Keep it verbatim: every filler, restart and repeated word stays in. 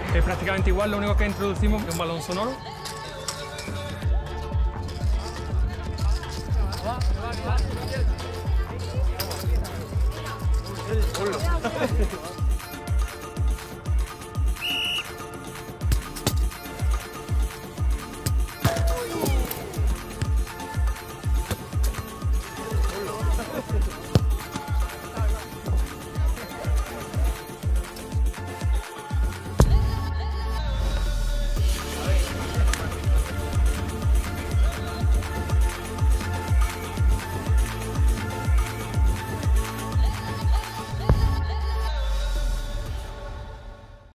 Es prácticamente igual, lo único que introducimos es un balón sonoro. Hola.